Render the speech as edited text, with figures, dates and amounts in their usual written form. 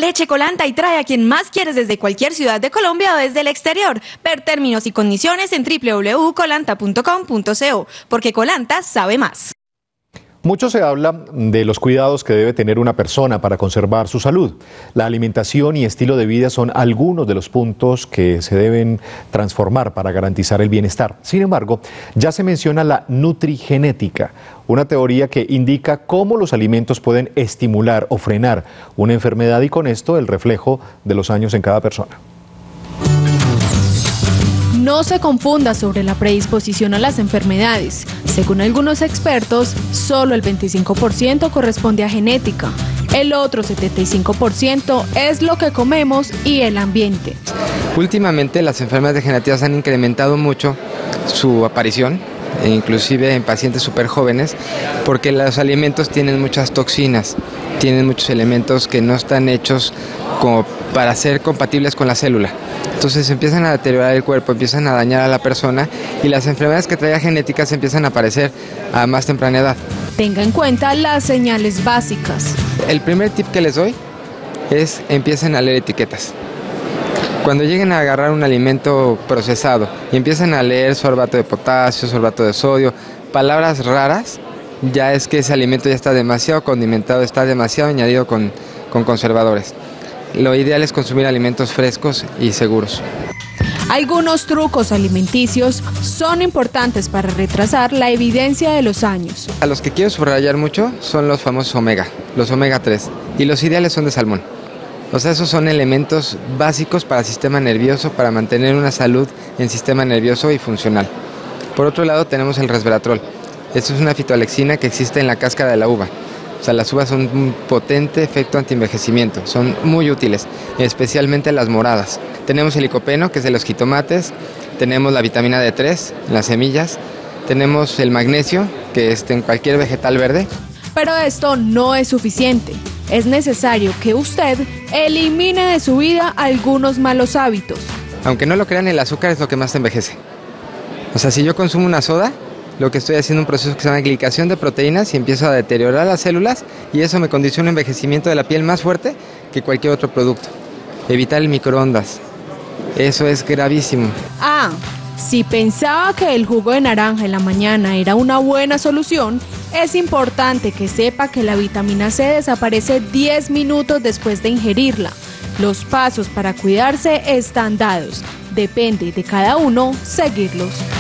Leche Colanta y trae a quien más quieres desde cualquier ciudad de Colombia o desde el exterior. Ver términos y condiciones en www.colanta.com.co, porque Colanta sabe más. Mucho se habla de los cuidados que debe tener una persona para conservar su salud. La alimentación y estilo de vida son algunos de los puntos que se deben transformar para garantizar el bienestar. Sin embargo, ya se menciona la nutrigenética, una teoría que indica cómo los alimentos pueden estimular o frenar una enfermedad y con esto el reflejo de los años en cada persona. No se confunda sobre la predisposición a las enfermedades. Según algunos expertos, solo el 25% corresponde a genética. El otro 75% es lo que comemos y el ambiente. Últimamente las enfermedades degenerativas han incrementado mucho su aparición, inclusive en pacientes súper jóvenes, porque los alimentos tienen muchas toxinas, tienen muchos elementos que no están hechos como para ser compatibles con la célula. Entonces empiezan a deteriorar el cuerpo, empiezan a dañar a la persona y las enfermedades que traía genéticas empiezan a aparecer a más temprana edad. Tenga en cuenta las señales básicas. El primer tip que les doy es empiecen a leer etiquetas. Cuando lleguen a agarrar un alimento procesado y empiezan a leer sorbato de potasio, sorbato de sodio, palabras raras, ya es que ese alimento ya está demasiado condimentado, está demasiado añadido con conservadores. Lo ideal es consumir alimentos frescos y seguros. Algunos trucos alimenticios son importantes para retrasar la evidencia de los años. A los que quiero subrayar mucho son los famosos omega, los omega 3, y los ideales son de salmón. O sea, esos son elementos básicos para el sistema nervioso, para mantener una salud en sistema nervioso y funcional. Por otro lado tenemos el resveratrol. Esto es una fitoalexina que existe en la cáscara de la uva. O sea, las uvas son un potente efecto antienvejecimiento, son muy útiles, especialmente las moradas. Tenemos el licopeno, que es de los jitomates, tenemos la vitamina D3 en las semillas, tenemos el magnesio, que es en cualquier vegetal verde. Pero esto no es suficiente. Es necesario que usted elimine de su vida algunos malos hábitos. Aunque no lo crean, el azúcar es lo que más te envejece. O sea, si yo consumo una soda, lo que estoy haciendo es un proceso que se llama glicación de proteínas y empiezo a deteriorar las células y eso me condiciona un envejecimiento de la piel más fuerte que cualquier otro producto. Evitar el microondas, eso es gravísimo. Si pensaba que el jugo de naranja en la mañana era una buena solución, es importante que sepa que la vitamina C desaparece 10 minutos después de ingerirla. Los pasos para cuidarse están dados. Depende de cada uno seguirlos.